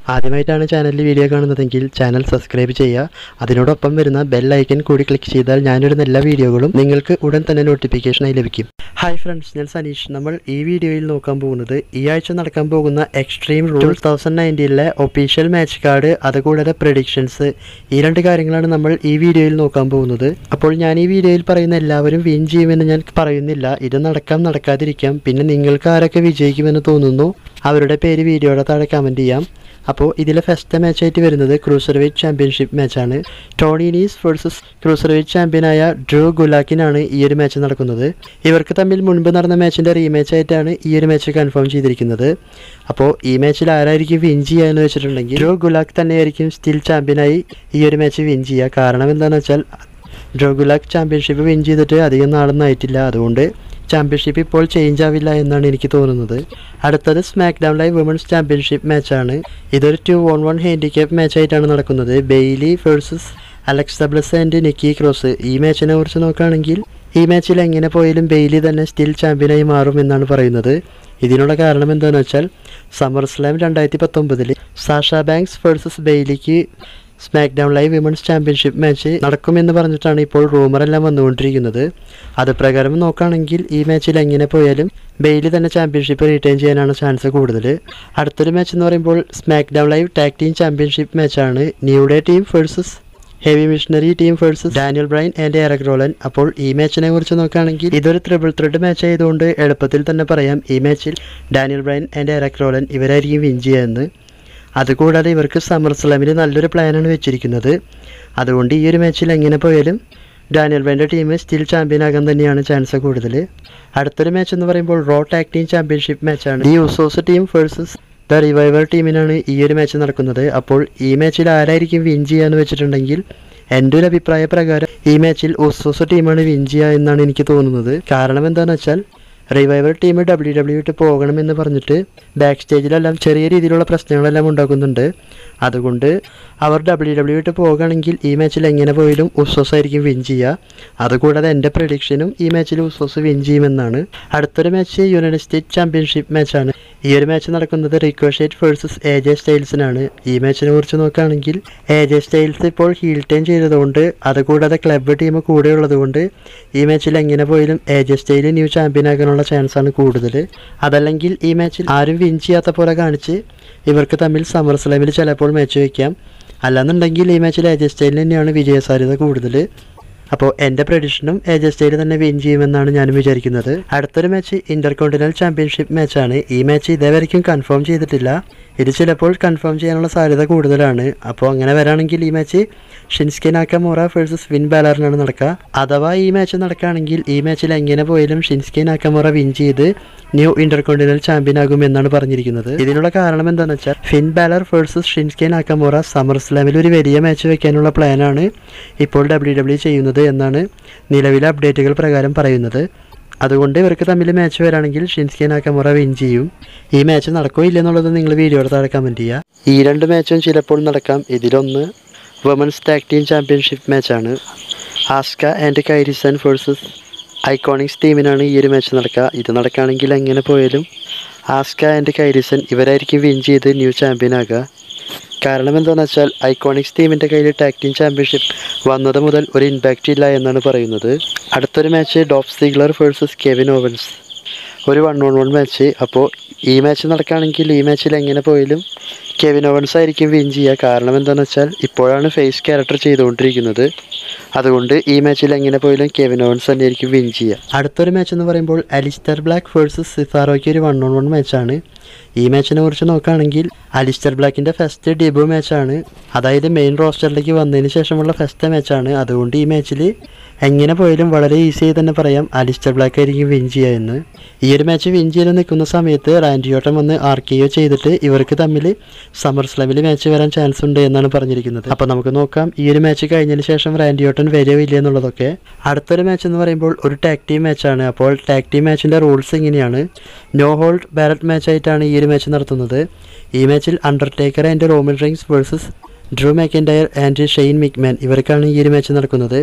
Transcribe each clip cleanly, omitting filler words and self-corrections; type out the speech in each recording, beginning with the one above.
ആദ്യമായിട്ടാണ് ചാനലിൽ വീഡിയോ കാണുന്നതെങ്കിൽ ചാനൽ സബ്സ്ക്രൈബ് ചെയ്യുക. അതിനോടൊപ്പം വരുന്ന ബെൽ ഐക്കൺ കൂടി ക്ലിക്ക് ചെയ്താൽ ഞാനിടുന്ന എല്ലാ വീഡിയോകളും നിങ്ങൾക്ക് ഉടൻ തന്നെ നോട്ടിഫിക്കേഷനായി ലഭിക്കും. ഹായ് ഫ്രണ്ട്സ്, ഞാൻ സനീഷ്. നമ്മൾ ഈ വീഡിയോയിൽ നോക്കാൻ പോകുന്നത് ഈ ആഴ്ച നടക്കാൻ പോകുന്ന extreme rule 2019 official match card, അതുകൂടാതെ പ്രഡിക്ഷൻസ്, ഈ രണ്ട് കാര്യങ്ങളാണ് നമ്മൾ ഈ വീഡിയോയിൽ നോക്കാൻ പോകുന്നത്. അപ്പോൾ ഞാൻ ഈ വീഡിയോയിൽ പറയുന്ന എല്ലാവരും വിൻ ചെയ്യുമെന്ന് ഞാൻ പറയുന്നില്ല. ഇത് നടക്കാം, നടക്കാതിരിക്കാം. പിന്നെ നിങ്ങൾക്ക് ആരൊക്കെ വിജയിക്കുമെന്ന് തോന്നുന്നു അവരുടെ പേര് വീഡിയോയുടെ താഴെ കമൻറ്റ് ചെയ്യാം. അപ്പോൾ ഇതിലെ ഫസ്റ്റ് മാച്ചായിട്ട് വരുന്നത് ക്രൂസർവെയ്റ്റ് ചാമ്പ്യൻഷിപ്പ് മാച്ചാണ്. ടോണി നീസ് വേഴ്സസ് ക്രൂസർവെയ്റ്റ് ചാമ്പ്യനായ ഡ്രൂ ഗുലാക്കിനാണ് ഈ ഒരു മാച്ച് നടക്കുന്നത്. ഇവർക്ക് തമ്മിൽ മുൻപ് നടന്ന മാച്ചിൻ്റെ റീമാച്ച് ആയിട്ടാണ് ഈ ഒരു മാച്ച് കൺഫേം ചെയ്തിരിക്കുന്നത്. അപ്പോൾ ഈ മാച്ചിൽ ആരായിരിക്കും വിൻ ചെയ്യുക എന്ന് വെച്ചിട്ടുണ്ടെങ്കിൽ ഡ്രൂ ഗുലാക്ക് തന്നെയായിരിക്കും സ്റ്റിൽ ചാമ്പ്യനായി ഈ ഒരു മാച്ച് വിൻ ചെയ്യുക. കാരണം എന്താണെന്ന് വെച്ചാൽ ഡ്രൂ ഗുലാക്ക് ചാമ്പ്യൻഷിപ്പ് വിൻ ചെയ്തിട്ട് അധികം നാളൊന്നും ആയിട്ടില്ല. അതുകൊണ്ട് ചാമ്പ്യൻഷിപ്പ് ഇപ്പോൾ ചേഞ്ച് ആവില്ല എന്നാണ് എനിക്ക് തോന്നുന്നത്. അടുത്തത് smack down live women's championship മാച്ചാണ്. ഇതൊരു 2-on-1 ഹാൻഡിക്യാപ്പ് മാച്ചായിട്ടാണ് നടക്കുന്നത്. Bayley versus Alexa Bliss and Nikki Cross. ഈ മാച്ചിനെ കുറിച്ച് നോക്കുകയാണെങ്കിൽ ഈ മാച്ചിൽ എങ്ങനെ പോയാലും ബെയ്ലി തന്നെ സ്റ്റിൽ ചാമ്പ്യനായി മാറും എന്നാണ് പറയുന്നത്. ഇതിനുള്ള കാരണം എന്താണെന്ന് വെച്ചാൽ summer slam 2019 Sasha Banks versus ബെയ്ലിക്ക് smack down live women's championship match നടക്കുമെന്ന് പറഞ്ഞിട്ടാണ് ഇപ്പോൾ റൂമറെല്ലാം വന്നുകൊണ്ടിരിക്കുന്നത്. അത് പ്രകാരം നോക്കുകയാണെങ്കിൽ ഈ മാച്ചിൽ എങ്ങനെ പോയാലും ബെയ്ലി തന്നെ ചാമ്പ്യൻഷിപ്പ് റിട്ടേൺ ചെയ്യാനാണ് ചാൻസ് കൂടുതൽ. അടുത്തൊരു മാച്ച് എന്ന് പറയുമ്പോൾ smack down live tag team championship മാച്ചാണ്. New day team versus heavy machinery team versus Daniel Bryan and Erick Rowan. അപ്പോൾ ഈ മാച്ചിനെ കുറിച്ച് നോക്കുകയാണെങ്കിൽ ഇതൊരു ട്രിപ്പിൾ ത്രെഡ് മാച്ച് ആയതുകൊണ്ട് എളുപ്പത്തിൽ തന്നെ പറയാം ഈ മാച്ചിൽ Daniel Bryan and Erick Rowan ഇവരായിരിക്കും വിൻ ചെയ്യുകയെന്ന്. അതുകൂടാതെ ഇവർക്ക് സമ്മർ സ്ലാമിൽ നല്ലൊരു പ്ലാനാണ് വെച്ചിരിക്കുന്നത്. അതുകൊണ്ട് ഈ ഒരു മാച്ചിൽ എങ്ങനെ പോയാലും ഡാനിയൽ ബ്രൈൻ്റെ ടീം സ്റ്റിൽ ചാമ്പ്യനാകാൻ തന്നെയാണ് ചാൻസ് കൂടുതൽ. അടുത്തൊരു മാച്ച് എന്ന് പറയുമ്പോൾ റോ ടാഗ് ടീം ചാമ്പ്യൻഷിപ്പ് മാച്ചാണ്. The Usos team versus the Revival ടീമിനാണ് ഈ ഒരു മാച്ച് നടക്കുന്നത്. അപ്പോൾ ഈ മാച്ചിൽ ആരായിരിക്കും വിൻ ചെയ്യുക എന്ന് വെച്ചിട്ടുണ്ടെങ്കിൽ എൻ്റെ ഒരു അഭിപ്രായ പ്രകാരം ഈ മാച്ചിൽ ഉസോസ് ടീമാണ് വിൻ ചെയ്യുക എന്നാണ് എനിക്ക് തോന്നുന്നത്. കാരണം എന്താണെന്ന് വെച്ചാൽ റിവൈവർ ടീം WWE വിട്ട് പോകണമെന്ന് പറഞ്ഞിട്ട് ബാക്ക് സ്റ്റേജിലെല്ലാം ചെറിയ രീതിയിലുള്ള പ്രശ്നങ്ങളെല്ലാം ഉണ്ടാക്കുന്നുണ്ട്. അതുകൊണ്ട് അവർ WWE വിട്ട് പോകുകയാണെങ്കിൽ ഈ മാച്ചിൽ എങ്ങനെ പോയാലും ഉസോസ് ആയിരിക്കും വിൻ ചെയ്യുക. അതുകൂടാതെ എൻ്റെ പ്രഡിക്ഷനും ഈ മാച്ചിൽ ഉസോസ് വിൻ ചെയ്യുമെന്നാണ്. അടുത്തൊരു മാച്ച് യുണൈറ്റഡ് സ്റ്റേറ്റ്സ് ചാമ്പ്യൻഷിപ്പ് മാച്ചാണ്. ഈ ഒരു മാച്ച് നടക്കുന്നത് റിക്കോഷെറ്റ് വേഴ്സസ് AJ സ്റ്റൈൽസിനാണ്. ഈ മാച്ചിനെ കുറിച്ച് നോക്കുകയാണെങ്കിൽ AJ സ്റ്റൈൽസ് ഇപ്പോൾ ഹീൽ ടേൺ ചെയ്തതുകൊണ്ട്, അതുകൂടാതെ ക്ലബ് ടീം കൂടെ ഉള്ളതുകൊണ്ട് ഈ മാച്ചിൽ എങ്ങനെ പോയാലും AJ സ്റ്റൈൽ ന്യൂ ചാമ്പ്യനാകാനുള്ള ചാൻസാണ് കൂടുതൽ. അതല്ലെങ്കിൽ ഈ മാച്ചിൽ ആരും വിൻ ചെയ്യാത്ത പോലെ കാണിച്ച് ഇവർക്ക് തമ്മിൽ സമ്മർ സ്ലാമിൽ ചിലപ്പോൾ മാച്ച് വയ്ക്കാം. അല്ലാന്നുണ്ടെങ്കിൽ ഈ മാച്ചിൽ AJ സ്റ്റൈലിന് തന്നെയാണ് വിജയസാധ്യത കൂടുതൽ. അപ്പോൾ എൻ്റെ പ്രഡിക്ഷനും AJ സ്റ്റൈൽ തന്നെ വിൻ ചെയ്യുമെന്നാണ് ഞാനും വിചാരിക്കുന്നത്. അടുത്തൊരു മാച്ച് ഇന്റർകോണ്ടിനൽ ചാമ്പ്യൻഷിപ്പ് മാച്ചാണ്. ഈ മാച്ച് ഇതേവരെയും കൺഫേം ചെയ്തിട്ടില്ല. ഇത് ചിലപ്പോൾ കൺഫേം ചെയ്യാനുള്ള സാധ്യത കൂടുതലാണ്. അപ്പോൾ അങ്ങനെ വരാണെങ്കിൽ ഈ match Shinsuke Nakamura versus Finn ബാലറിനാണ് നടക്കുക. അഥവാ ഈ മാച്ച് നടക്കുകയാണെങ്കിൽ ഈ മാച്ചിൽ എങ്ങനെ പോയാലും ഷിൻസ്കെ നാക്കമോറ വിൻ ചെയ്ത് ന്യൂ ഇന്റർകോണ്ടിനൽ ചാമ്പ്യൻ ആകുമെന്നാണ് പറഞ്ഞിരിക്കുന്നത്. ഇതിനുള്ള കാരണം എന്താണെന്ന് വെച്ചാൽ Finn Balor versus Shinsuke Nakamura summer സ്ലാമിൽ ഒരു വലിയ മാച്ച് വെക്കാനുള്ള പ്ലാനാണ് ഇപ്പോൾ WWE ചെയ്യുന്നത് എന്നാണ് നിലവിലെ അപ്ഡേറ്റുകൾ പ്രകാരം പറയുന്നത്. അതുകൊണ്ട് ഇവർക്ക് തമ്മിൽ മാച്ച് വരാണെങ്കിൽ ഷിൻസ്കെ നാക്കമോറ വിൻ ചെയ്യും. ഈ മാച്ച് നടക്കോ ഇല്ലെന്നുള്ളത് നിങ്ങൾ വീഡിയോയുടെ താഴെ കമൻറ്റ് ചെയ്യുക. ഈ രണ്ട് മാച്ചും ചിലപ്പോൾ നടക്കാം. ഇതിലൊന്ന് വുമൻസ് ടാഗ് ടീം ചാമ്പ്യൻഷിപ്പ് മാച്ചാണ്. Asuka and Kairi Sane versus IIconics ടീമിനാണ് ഈ ഒരു മാച്ച് നടക്കുക. ഇത് നടക്കുകയാണെങ്കിൽ എങ്ങനെ പോയാലും ആസ്ക ആൻഡ് കൈരി സെൻ ഇവരായിരിക്കും വിൻ ചെയ്ത് ന്യൂ ചാമ്പ്യനാകുക. കാരണം എന്താണെന്ന് വെച്ചാൽ ഐക്കോണിക്സ് ടീമിൻ്റെ കയ്യിൽ ടാഗ് ടീം ചാമ്പ്യൻഷിപ്പ് വന്നത് മുതൽ ഒരു ഇമ്പാക്റ്റ് ഇല്ല എന്നാണ് പറയുന്നത്. അടുത്തൊരു match Dolph Ziggler versus Kevin Owens, ഒരു 1-on-1 മാച്ച്. അപ്പോൾ ഈ മാച്ച് നടക്കുകയാണെങ്കിൽ ഈ മാച്ചിൽ എങ്ങനെ പോയാലും കെവിൻ ഓവൻസ് ആയിരിക്കും വിൻ ചെയ്യുക. കാരണം എന്താണെന്ന് വെച്ചാൽ ഇപ്പോഴാണ് ഫേസ് ക്യാരക്ടർ ചെയ്തുകൊണ്ടിരിക്കുന്നത്. അതുകൊണ്ട് ഈ മാച്ചിൽ എങ്ങനെ പോയാലും കെവിൻ ഓവൻസ് തന്നെയായിരിക്കും വിൻ ചെയ്യുക. അടുത്തൊരു മാച്ച് എന്ന് പറയുമ്പോൾ അലിസ്റ്റർ ബ്ലാക്ക് വേഴ്സസ് സിസാറോയ്ക്ക് ഒരു 1-on-1 മാച്ചാണ്. ഈ മാച്ചിനെ കുറിച്ച് നോക്കുകയാണെങ്കിൽ അലിസ്റ്റർ ബ്ലാക്കിൻ്റെ ഫസ്റ്റ് ഡെബ്യൂ മാച്ചാണ്. അതായത് മെയിൻ റോസ്റ്ററിലേക്ക് വന്നതിന് ശേഷമുള്ള ഫസ്റ്റ് മാച്ചാണ്. അതുകൊണ്ട് ഈ മാച്ചിൽ എങ്ങനെ പോയാലും വളരെ ഈസിയായി തന്നെ പറയാം അലിസ്റ്റർ ബ്ലാക്ക് ആയിരിക്കും വിൻ ചെയ്യുക എന്ന്. ഈ ഒരു മാച്ച് വിൻ ചെയ്ത് നിൽക്കുന്ന സമയത്ത് റാൻഡി ഓട്ടൻ വന്ന് RKO ചെയ്തിട്ട് ഇവർക്ക് തമ്മിൽ സമ്മർ സ്ലാമിൽ മാച്ച് വരാൻ ചാൻസ് ഉണ്ട് എന്നാണ് പറഞ്ഞിരിക്കുന്നത്. അപ്പോൾ നമുക്ക് നോക്കാം ഈ ഒരു മാച്ച് കഴിഞ്ഞതിന് ശേഷം റാൻഡി ഓട്ടൻ വരുമോ ഇല്ല എന്നുള്ളതൊക്കെ. അടുത്തൊരു മാച്ച് എന്ന് പറയുമ്പോൾ ഒരു ടാഗ് ടീം മാച്ചാണ്. അപ്പോൾ ടാഗ് ടീം മാച്ചിൻ്റെ റൂൾസ് ഇങ്ങനെയാണ്. നോ ഹോൾഡ് ബാരറ്റ് മാച്ചായിട്ടാണ് ഈ ഒരു മാച്ച് നടത്തുന്നത്. ഈ മാച്ചിൽ Undertaker and Roman Reigns versus Drew McIntyre and Shane McMahon ഇവർക്കാണ് ഈ ഒരു മാച്ച് നടക്കുന്നത്.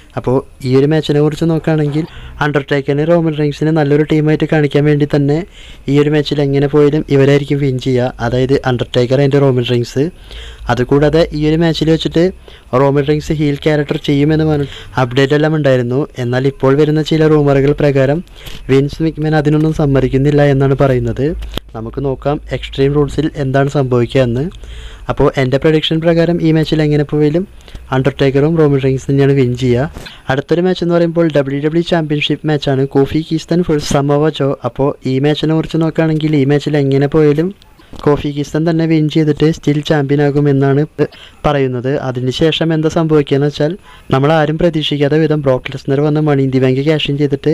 അപ്പോൾ ഈ ഒരു മാച്ചിനെ കുറിച്ച് നോക്കുകയാണെങ്കിൽ അണ്ടർടേക്കറിന് റോമൻ റീൻസിനെ നല്ലൊരു ടീമായിട്ട് കാണിക്കാൻ വേണ്ടി തന്നെ ഈ ഒരു മാച്ചിൽ എങ്ങനെ പോയാലും ഇവരായിരിക്കും വിൻ ചെയ്യുക, അതായത് അണ്ടർടേക്കർ ആൻഡ് റോമൻ റീൻസ്. അതുകൂടാതെ ഈ ഒരു മാച്ചിൽ വെച്ചിട്ട് റോമൻ റീൻസ് ഹീൽ ക്യാരക്ടർ ചെയ്യുമെന്ന് പറഞ്ഞ അപ്ഡേറ്റ് എല്ലാം ഉണ്ടായിരുന്നു. എന്നാൽ ഇപ്പോൾ വരുന്ന ചില റൂമറുകൾ പ്രകാരം വിൻസ് മിക്മാൻ അതിനൊന്നും സമ്മതിക്കുന്നില്ല എന്നാണ് പറയുന്നത്. നമുക്ക് നോക്കാം എക്സ്ട്രീം റൂൾസിൽ എന്താണ് സംഭവിക്കുക എന്ന്. അപ്പോൾ എൻ്റെ പ്രഡിക്ഷൻ പ്രകാരം ഈ മാച്ചിൽ എങ്ങനെ പോയാലും അണ്ടർടേക്കറും റോമൻ റീൻസ് തന്നെയാണ് വിൻ ചെയ്യുക. അടുത്തൊരു മാച്ച് എന്ന് പറയുമ്പോൾ WWE ചാമ്പ്യൻഷിപ്പ് മാച്ചാണ് Kofi Kingston versus Samoa Joe. അപ്പോൾ ഈ മാച്ചിനെ കുറിച്ച് നോക്കുകയാണെങ്കിൽ ഈ മാച്ചിൽ എങ്ങനെ പോയാലും കോഫി കിങ്സ്റ്റൺ തന്നെ വിൻ ചെയ്തിട്ട് സ്റ്റിൽ ചാമ്പ്യൻ ആകുമെന്നാണ് പറയുന്നത്. അതിനുശേഷം എന്താ സംഭവിക്കുകയെന്ന് വെച്ചാൽ നമ്മൾ ആരും പ്രതീക്ഷിക്കാത്ത വിധം ബ്രോക്ക് ലെസ്നർ വന്ന് money in the bank cash in ചെയ്തിട്ട്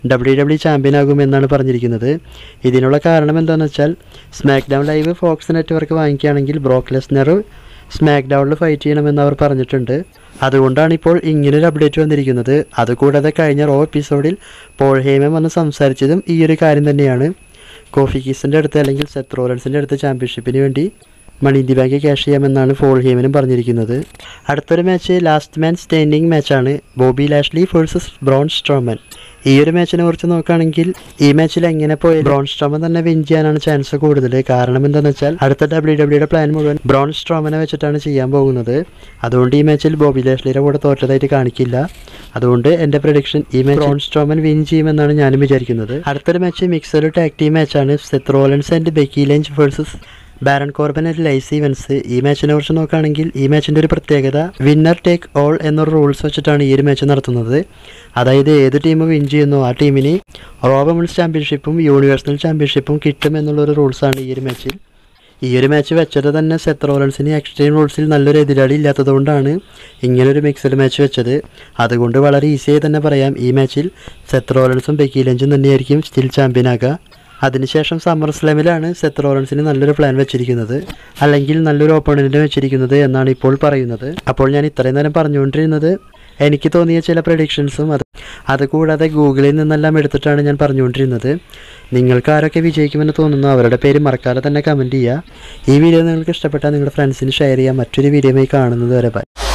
WWE ചാമ്പ്യൻ ആകുമെന്നാണ് പറഞ്ഞിരിക്കുന്നത്. ഇതിനുള്ള കാരണം എന്താണെന്ന് വെച്ചാൽ smack down live Fox network വാങ്ങിക്കുകയാണെങ്കിൽ ബ്രോക്ക് ലെസ്നർ സ്മാക്ക് ഡൗണിൽ ഫൈറ്റ് ചെയ്യണമെന്ന് അവർ പറഞ്ഞിട്ടുണ്ട്. അതുകൊണ്ടാണ് ഇപ്പോൾ ഇങ്ങനൊരു അപ്ഡേറ്റ് വന്നിരിക്കുന്നത്. അതുകൂടാതെ കഴിഞ്ഞ റോ എപ്പിസോഡിൽ പോൾ ഹേമൻ വന്ന് സംസാരിച്ചതും ഈ ഒരു കാര്യം തന്നെയാണ്. കോഫി കിങ്സ്റ്റൻ്റെ അടുത്ത് അല്ലെങ്കിൽ സെത്ത് റോളൻസിൻ്റെ അടുത്ത് ചാമ്പ്യൻഷിപ്പിന് വേണ്ടി money in the bank cash ചെയ്യാമെന്നാണ് പോൾ ഹേമനും പറഞ്ഞിരിക്കുന്നത്. അടുത്തൊരു മാച്ച് ലാസ്റ്റ് മാൻ സ്റ്റാൻഡിംഗ് മാച്ചാണ് Bobby Lashley versus Braun Strowman. ഈ ഒരു മാച്ചിനെ കുറിച്ച് നോക്കുകയാണെങ്കിൽ ഈ മാച്ചിൽ എങ്ങനെ പോയി ബ്രോൺ സ്ട്രോമൻ തന്നെ വിൻ ചെയ്യാനാണ് ചാൻസ് കൂടുതൽ. കാരണം എന്താണെന്ന് വെച്ചാൽ അടുത്ത WWE പ്ലാൻ മുഴുവൻ ബ്രോൺ സ്ട്രോമനെ വെച്ചിട്ടാണ് ചെയ്യാൻ പോകുന്നത്. അതുകൊണ്ട് ഈ മാച്ചിൽ ബോബി ലാഷ്ലിയുടെ കൂടെ തോറ്റതായിട്ട് കാണിക്കില്ല. അതുകൊണ്ട് എൻ്റെ പ്രഡിക്ഷൻ ഈ മാച്ച് ബ്രോൺ സ്ട്രോമൻ വിൻ ചെയ്യുമെന്നാണ് ഞാനും വിചാരിക്കുന്നത്. അടുത്തൊരു മാച്ച് മിക്സഡ് ടാഗ് ടീം മാച്ചാണ് Seth Rollins and Becky Lynch versus Baron Corbin and Lacey Evans. ഈ മാച്ചിനെ കുറിച്ച് നോക്കുകയാണെങ്കിൽ ഈ മാച്ചിൻ്റെ ഒരു പ്രത്യേകത വിന്നർ ടേക്ക് ഓൾ എന്നൊരു റൂൾസ് വെച്ചിട്ടാണ് ഈ ഒരു മാച്ച് നടത്തുന്നത്. അതായത് ഏത് ടീം വിൻ ചെയ്യുന്നോ ആ ടീമിന് റോ വുമൺസ് ചാമ്പ്യൻഷിപ്പും യൂണിവേഴ്സൽ ചാമ്പ്യൻഷിപ്പും കിട്ടും എന്നുള്ളൊരു റൂൾസാണ് ഈ ഒരു മാച്ചിൽ. ഈ ഒരു മാച്ച് വെച്ചത് തന്നെ സെത്ത് റോളൻസിന് എക്സ്ട്രീം റൂൾസിൽ നല്ലൊരു എതിരാളി ഇല്ലാത്തതുകൊണ്ടാണ് ഇങ്ങനൊരു മിക്സഡ് മാച്ച് വെച്ചത്. അതുകൊണ്ട് വളരെ ഈസിയായി തന്നെ പറയാം ഈ മാച്ചിൽ സെത്ത് റോളൻസും ബെക്കി ലിഞ്ചും തന്നെയായിരിക്കും സ്റ്റിൽ ചാമ്പ്യനാകുക. അതിനുശേഷം സമ്മർ സ്ലാമിലാണ് സെത്ത് റോളൻസിന് നല്ലൊരു പ്ലാൻ വെച്ചിരിക്കുന്നത്, അല്ലെങ്കിൽ നല്ലൊരു ഓപ്പണൻറ്റിനെ വെച്ചിരിക്കുന്നത് എന്നാണ് ഇപ്പോൾ പറയുന്നത്. അപ്പോൾ ഞാൻ ഇത്രയും നേരം പറഞ്ഞുകൊണ്ടിരുന്നത് എനിക്ക് തോന്നിയ ചില പ്രഡിക്ഷൻസും അതുകൂടാതെ ഗൂഗിളിൽ നിന്നെല്ലാം എടുത്തിട്ടാണ് ഞാൻ പറഞ്ഞുകൊണ്ടിരുന്നത്. നിങ്ങൾക്ക് ആരൊക്കെ വിജയിക്കുമെന്ന് തോന്നുന്നു അവരുടെ പേര് മറക്കാതെ തന്നെ കമൻറ്റ് ചെയ്യുക. ഈ വീഡിയോ നിങ്ങൾക്ക് ഇഷ്ടപ്പെട്ടാൽ നിങ്ങളുടെ ഫ്രണ്ട്സിന് ഷെയർ ചെയ്യുക. മറ്റൊരു വീഡിയോയുമായി കാണുന്നത് വരെ ബൈ.